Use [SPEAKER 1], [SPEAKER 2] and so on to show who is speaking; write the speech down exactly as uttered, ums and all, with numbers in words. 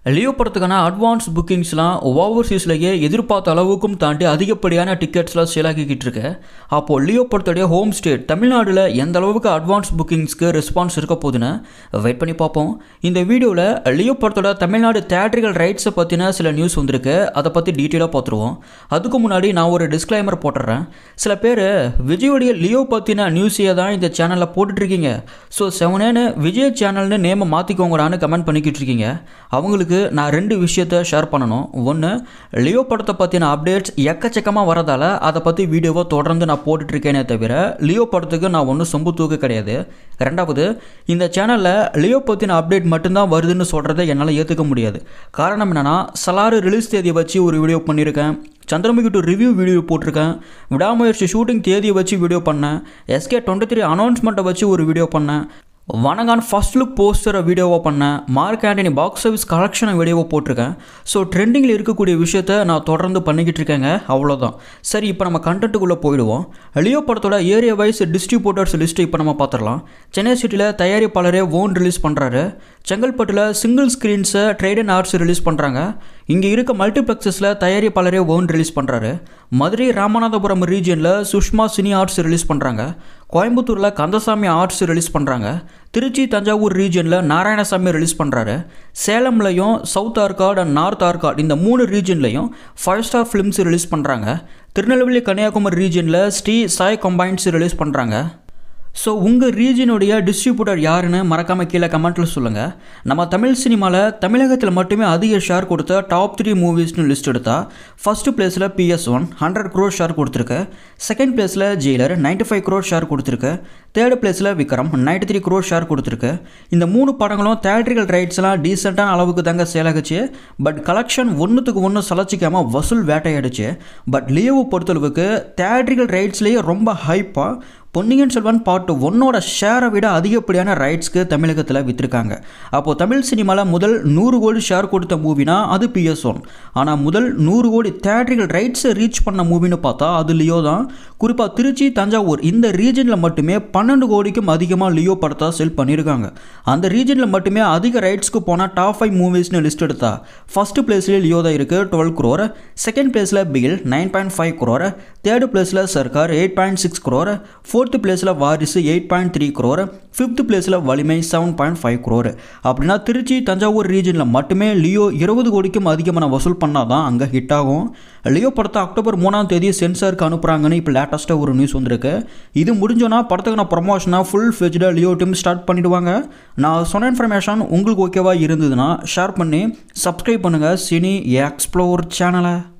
[SPEAKER 1] Leo படத்துக்கான advance புக்கிங்ஸ்லாம் ஓவர்சீஸ்லேயே எதிர்பார்த்த அளவுக்கும் தாண்டி அதிகப்படியான டிக்கெட்ஸ்லாம் சேல் ஆகிக்கிட்டு இருக்கு. அப்போது லியோ படத்துடைய ஹோம் ஸ்டேட் தமிழ்நாட்டில் எந்த அளவுக்கு அட்வான்ஸ் புக்கிங்ஸ்க்கு ரெஸ்பான்ஸ் இருக்க போகுதுன்னு வெயிட் பண்ணி பார்ப்போம். இந்த வீடியோவில் லியோ படத்தோட தமிழ்நாடு தியேட்ரிக்கல் ரைட்ஸை பற்றின சில நியூஸ் வந்திருக்கு. அதை பற்றி டீட்டெயிலாக பார்த்துருவோம். அதுக்கு முன்னாடி நான் ஒரு டிஸ்க்ளைமர் போட்டுறேன். சில பேர் விஜயோடைய லியோ பற்றின நியூஸையே தான் இந்த சேனலில் போட்டுட்ருக்கீங்க. ஸோ செவனேன்னு விஜய் சேனல்னு நேமை மாற்றிக்கோங்கடான்னு கமெண்ட் பண்ணிக்கிட்டு இருக்கீங்க. அவங்களுக்கு நான் ரெண்டு விஷயத்தை ஷேர் பண்ணணும். ஒன்று, லியோ படத்தை பற்றின அப்டேட்ஸ் எக்கச்சக்கமாக வரதால் அதை பற்றி வீடியோவை தொடர்ந்து நான் போட்டுட்ருக்கேனே தவிர லியோ படத்துக்கு நான் ஒன்றும் சொம்பு தூக்க கிடையாது. ரெண்டாவது, இந்த சேனலில் லியோ பற்றின அப்டேட் மட்டும்தான் வருதுன்னு சொல்கிறத என்னால் ஏற்றுக்க முடியாது. காரணம் என்னென்னா, சலாறு ரிலீஸ் தேதியை வச்சு ஒரு வீடியோ பண்ணியிருக்கேன், சந்திரமுகி டூ ரிவ்யூ வீடியோ போட்டிருக்கேன், விடாமுயற்சி ஷூட்டிங் தேதியை வச்சு வீடியோ பண்ணேன், எஸ்கே டுவெண்ட்டி த்ரீ அனௌன்ஸ்மெண்ட்டை வச்சு ஒரு வீடியோ பண்ணேன், வனகான் ஃபர்ஸ்ட் லுக் போஸ்டரை வீடியோவாக பண்ணேன், மார்க் ஆண்டனி பாக்ஸ் ஆஃபீஸ் கலெக்ஷனை வீடியோவாக போட்டிருக்கேன். ஸோ ட்ரெண்டிங்கில் இருக்கக்கூடிய விஷயத்தை நான் தொடர்ந்து பண்ணிக்கிட்டு இருக்கேங்க. அவ்வளோதான். சரி, இப்போ நம்ம கண்டென்ட்டுக்குள்ளே போயிடுவோம். லியோ படத்தோட ஏரியா வைஸ் டிஸ்ட்ரிபியூட்டர்ஸ் லிஸ்ட்டு இப்போ நம்ம பார்த்துடலாம். சென்னை சிட்டியில் தயாரிப்பாளரே ஓன் ரிலீஸ் பண்ணுறாரு. செங்கல்பட்டில் சிங்கிள் ஸ்க்ரீன்ஸை ட்ரேடன் ஆர்ட்ஸ் ரிலீஸ் பண்ணுறாங்க. இங்கே இருக்க மல்டிப்ளெக்ஸஸில் தயாரிப்பாளரே ஓன் ரிலீஸ் பண்ணுறாரு. மதுரை ராமநாதபுரம் ரீஜியனில் சுஷ்மா சினி ஆர்ட்ஸ் ரிலீஸ் பண்ணுறாங்க. கோயம்புத்தூரில் கந்தசாமி ஆர்ட்ஸ் ரிலீஸ் பண்ணுறாங்க. திருச்சி தஞ்சாவூர் ரீஜனில் நாராயணசாமி ரிலீஸ் பண்ணுறாரு. சேலம்லையும் South Arcot and North Arcot இந்த மூணு ரீஜன்லையும் ஃபைவ் ஸ்டார் ஃபிலிம்ஸ் ரிலீஸ் பண்ணுறாங்க. திருநெல்வேலி கன்னியாகுமரி ரீஜனில் ஸ்ரீ சாய் கம்பைன்ஸ் ரிலீஸ் பண்ணுறாங்க. ஸோ உங்கள் ரீஜனுடைய டிஸ்ட்ரிபியூட்டர் யாருன்னு மறக்காமல் கீழே கமெண்ட்டில் சொல்லுங்கள். நம்ம தமிழ் சினிமாவில் தமிழகத்தில் மட்டுமே அதிக ஷேர் கொடுத்த டாப் த்ரீ மூவிஸ்னு லிஸ்ட் எடுத்தால் ஃபஸ்ட்டு பிளேஸில் PS one hundred crore share கொடுத்துருக்கு. செகண்ட் பிளேஸில் Jailer ninety five crore share கொடுத்துருக்கு. தேர்ட் பிளேஸில் Vikram ninety three crore share கொடுத்துருக்கு. இந்த மூணு படங்களும் தியேட்ரிக்கல் ரைட்ஸ்லாம் டீசெண்டான அளவுக்கு தாங்க சேல் ஆகுச்சு. பட் கலெக்ஷன் ஒன்றுத்துக்கு ஒன்று சலச்சிக்காமல் வசூல் வேட்டையாடுச்சு. பட் லியோவை பொறுத்தளவுக்கு தியேட்ரிக்கல் ரைட்ஸ்லேயே ரொம்ப ஹைப்பாக பொன்னியின் செல்வன் பார்ட் ஒன்னோட ஷேரை விட அதிகப்படியான ரைட்ஸ்க்கு தமிழகத்தில் விற்றுருக்காங்க. அப்போது தமிழ் சினிமாவில் முதல் நூறு கோடி ஷேர் கொடுத்த மூவினா அது பிஎஸ் ஒன். ஆனால் முதல் நூறு கோடி தியேட்ரிக்கல் ரைட்ஸை ரீச் பண்ண மூவின்னு பார்த்தா அது லியோ தான். குறிப்பாக திருச்சி தஞ்சாவூர் இந்த ரீஜனில் மட்டுமே பன்னெண்டு கோடிக்கும் அதிகமாக லியோ படத்தை செல் பண்ணியிருக்காங்க. அந்த ரீஜனில் மட்டுமே அதிக ரைட்ஸ்க்கு போனால் டாப் ஃபைவ் மூவிஸ்னு லிஸ்ட் எடுத்தா ஃபஸ்ட்டு பிளேஸ்லேயே லியோ தான் இருக்குது, டுவெல் குரோர். செகண்ட் பிளேஸில் Bigil nine point five crore. Third பிளேஸில் Sarkar eight point six crore. Fourth பிளேஸில் Varisu eight point three crore. Fifth பிளேஸில் Valimai seven point five crore. அப்படின்னா திருச்சி தஞ்சாவூர் ரீஜனில் மட்டுமே லியோ இருபது கோடிக்கும் அதிகமான வசூல் பண்ணால் தான் அங்கே ஹிட் ஆகும். லியோ படத்தை அக்டோபர் மூணாம் தேதி சென்சாருக்கு அனுப்புகிறாங்கன்னு இப்போ லேட்டஸ்ட்டாக ஒரு நியூஸ் வந்திருக்கு. இது முடிஞ்சோன்னா படத்துக்கான ப்ரொமோஷனாக ஃபுல் ஃப்ளெஜ்டாக லியோ டீம் ஸ்டார்ட் பண்ணிவிடுவாங்க. நான் சொன்ன இன்ஃபர்மேஷன் உங்களுக்கு ஓகேவா இருந்ததுன்னா ஷேர் பண்ணி சப்ஸ்கிரைப் பண்ணுங்கள் சினி எக்ஸ்ப்ளோர் சேனலை.